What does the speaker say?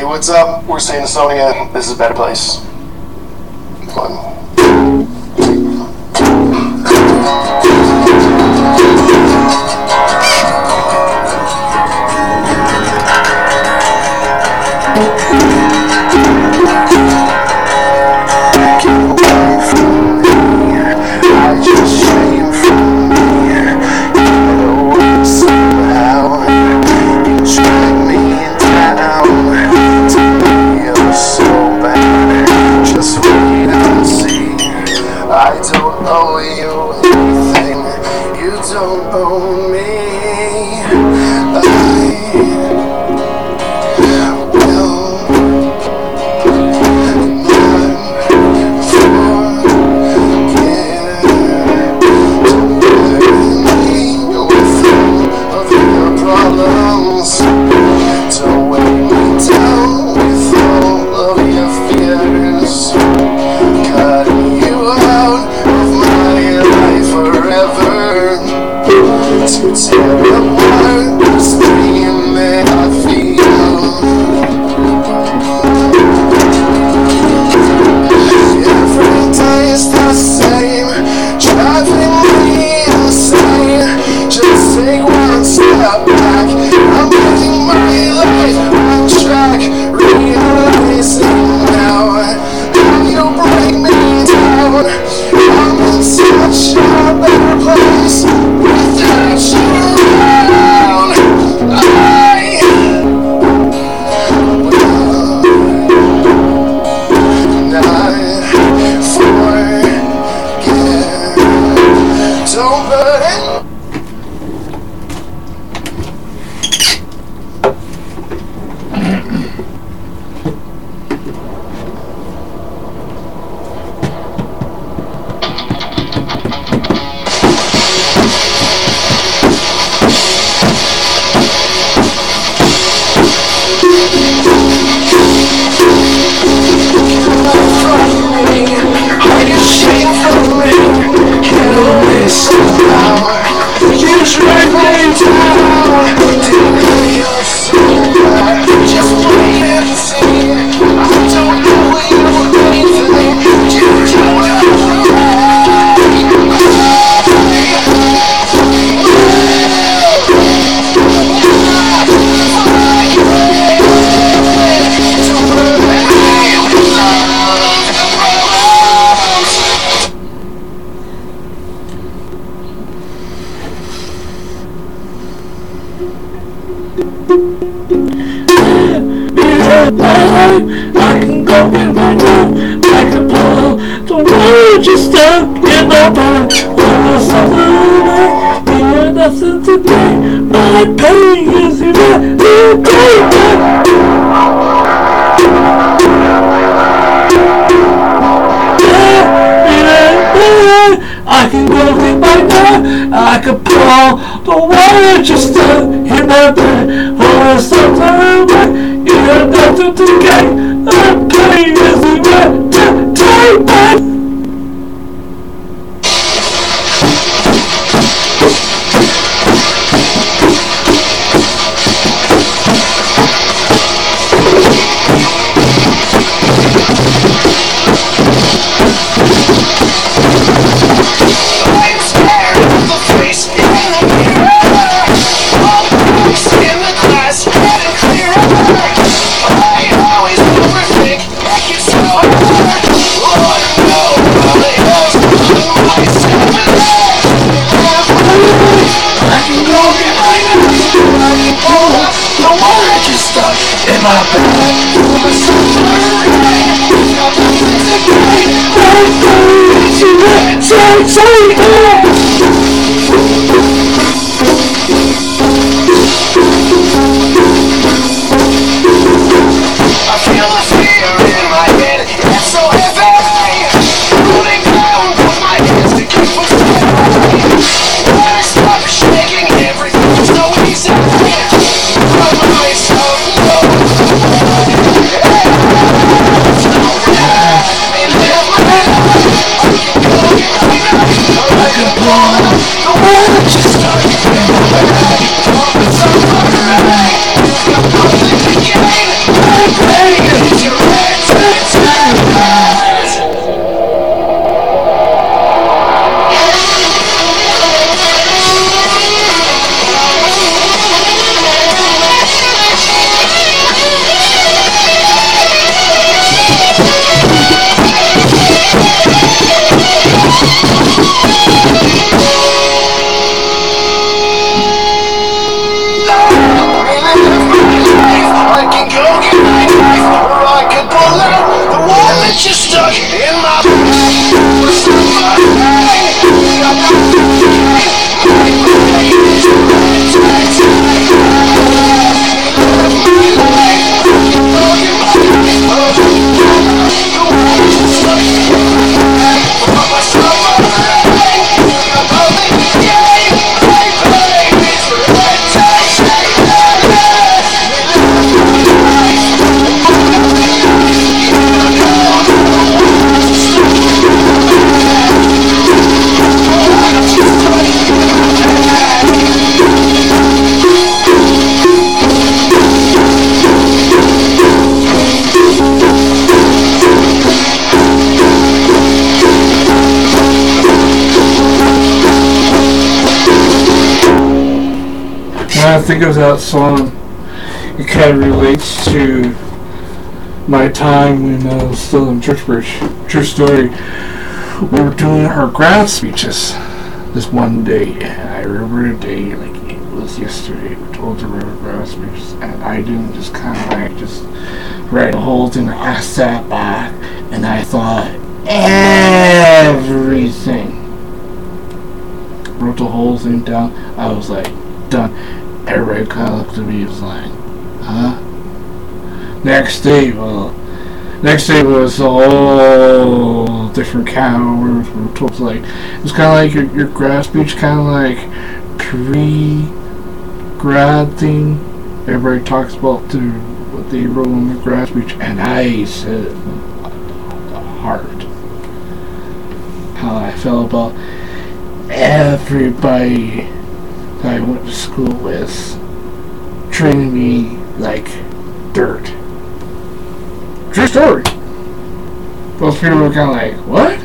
Hey, what's up? We're staying in Sonia. This is a better place. Come on. Don't own me. I will not forget. Don't burden me with all of your problems. Don't weigh me down with all of your fears. Cutting you out of my life forever. To tear apart this dream that I feel. Every day is the same, driving me insane. Just take one step back, I'm living my life on track. Realizing now how you bring me down. I'm in such a better place without you around. I will not forget. Don't burden. I can go in my room like a ball. Don't worry, just stuck in my mind. Almost over the nothing today. My pain is I can go in my room like a ball. Don't worry, just stuck in my bed. Almost over you're nothing to gain. I'm playing as a red to I'm scared of the face in the mirror. All the cracks in the glass getting clearer. I always overthink, make it so hard. Lord, nobody else but myself and I can go behind the door, I can pull up the water just stuck in my bed. I'm suffering, got nothing to gain. I feel the fear in my head, it's so heavy. Pulling down with my hands to keep from falling. When I stop shaking, everything's so easy. Run myself low. Live my life. I can go like a ball. The world just started in my bag. It's alright. Got nothing to gain. kind of think of that song. It kind of relates to my time when I was still in Churchbridge. True story. We were doing our grad speeches this one day, and I remember the day like it was yesterday. We told the grad speeches, and I didn't just kind of like just write the whole thing. I sat back and I thought everything. Wrote the whole thing down. I was like, done. Everybody kind of looked at me. Was like, huh? Next day was a whole different kind of words. We were told like it was kind of like your grad speech, kind of like pre-grad thing. Everybody talks about what they wrote on their grad speech, and I said it from the heart. How I felt about everybody that I went to school with treating me like dirt. True story. Those people were kind of like, what?